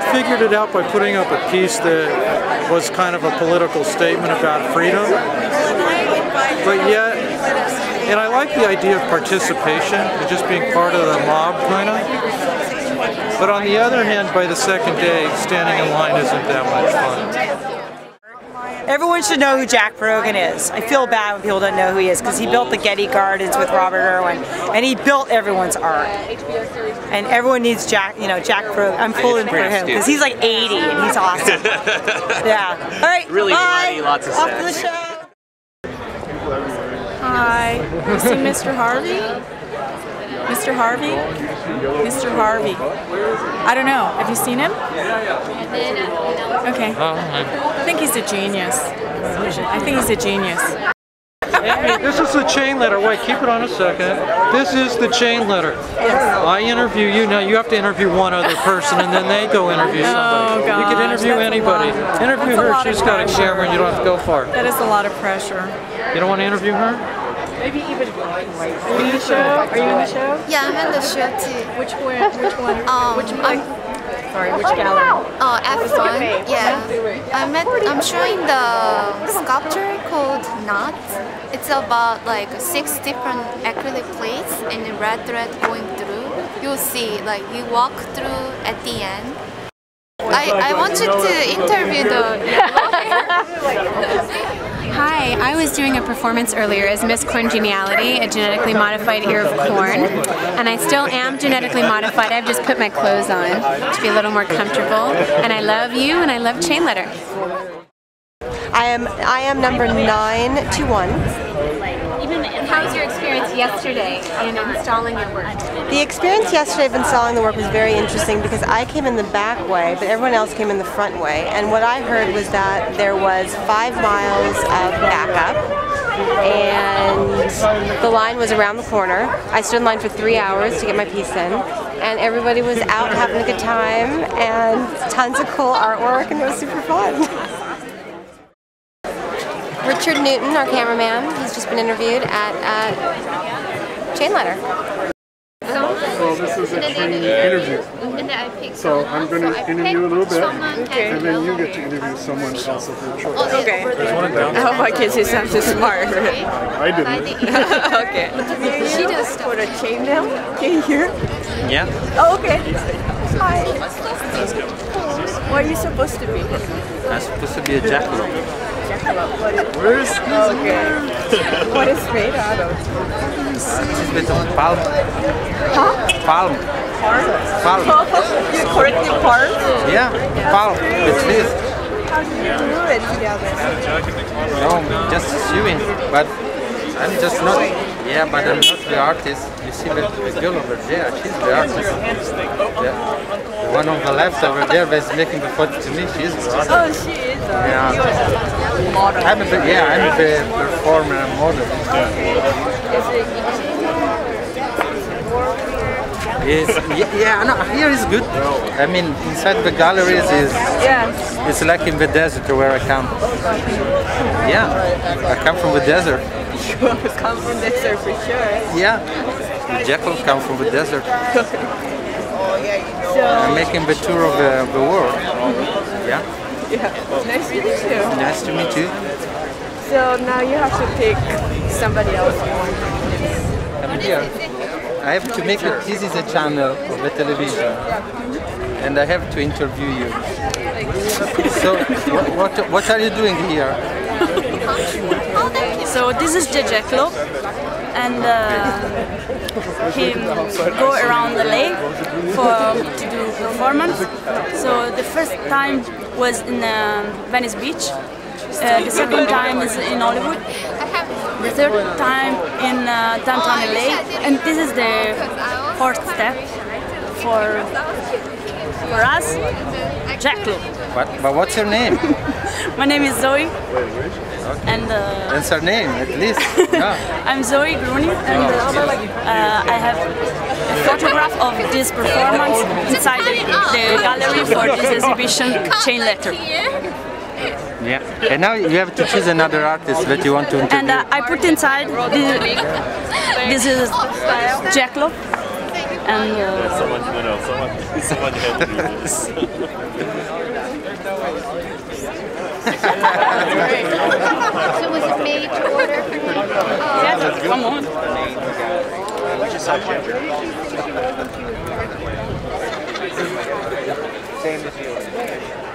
figured it out by putting up a piece that was kind of a political statement about freedom, but yet, and I like the idea of participation, of just being part of the mob, kind of. But on the other hand, by the second day, standing in line isn't that much fun. Everyone should know who Jack Brogan is. I feel bad when people don't know who he is because he built the Getty Gardens with Robert Irwin, and he built everyone's art. And everyone needs Jack, you know, Jack Brogan. I'm pulling for him because he's like 80 and he's awesome. Yeah. All right. Really bye. bloody, lots of Off to the show. Hi. You see Mr. Harvey? Mr. Harvey? Mr. Harvey. I don't know. Have you seen him? Okay. I think he's a genius. I think he's a genius. Hey, this is the chain letter. Wait, keep it on a second. This is the chain letter. I interview you. Now you have to interview one other person and then they go interview somebody. Oh, gosh, you can interview anybody. Interview her. She's got a camera and you don't have to go far. That is a lot of pressure. You don't want to interview her? Maybe even black and white. Are you in the show? Are you in the show? Yeah, I'm in the show too. Which one? Sorry, which gallery? F1. Yeah. I'm showing the sculpture called Knot. It's about like 6 different acrylic plates and the red thread going through. You'll see, like you walk through at the end. I want you to interview the Hi, I was doing a performance earlier as Miss Corngeniality, a genetically modified ear of corn, and I still am genetically modified. I've just put my clothes on to be a little more comfortable, and I love you and I love chain letter. I am number 921. How was your experience yesterday in installing your work? The experience yesterday of installing the work was very interesting because I came in the back way, but everyone else came in the front way. And what I heard was that there was 5 miles of backup, and the line was around the corner. I stood in line for 3 hours to get my piece in, and everybody was out having a good time, and tons of cool artwork, and it was super fun. Richard Newton, our cameraman, he's just been interviewed at Chain Letter. So this is a training interview. So I'm going to interview a little bit, and then you get to interview someone else of your choice. Okay. Oh my kids, he sounds so smart. I didn't. Okay. She does put a chain down. Can you hear? Yeah. Oh, okay. Hi. What are you supposed to be? I'm supposed to be a jackalope. Where's okay. What is made out of? It's made of palm. Huh? Palm. Palm? You correctly palm? Yeah, palm. It's this. How do you do it together? No, just sewing. But I'm just not. Yeah, but I'm not the artist. You see the girl over there, she's the artist. Yeah. The one on the left over there that's making the photo to me, she's the artist. Oh, she is a model. I'm a performer and model. Yeah, no, here is good. I mean, inside the galleries is it's like in the desert where I come. Yeah, I come from the desert. Come from the desert for sure. Yeah, the jackals come from the desert. I'm making the tour of the world. Yeah. Yeah. Nice to meet you. Nice to meet you. So now you have to pick somebody else. I'm here. I have to make it. This is a channel of the television, and I have to interview you. So, what are you doing here? So this is the jackalope, and he go around the lake to do performance. So the first time was in Venice Beach. The second time is in Hollywood. The third time in downtown LA, and this is the 4th step for us, Jackalope. But what's your name? My name is Zoe. Okay. And that's her name, at least. No. I'm Zoe Gruni, and I have a photograph of this performance inside the gallery for this exhibition, Chain Letter. Yeah, and now you have to choose another artist that you want to interview. And I put inside this is Jackalope, And someone had to do this. So was it made to order for him? yes, come on. Same as yours.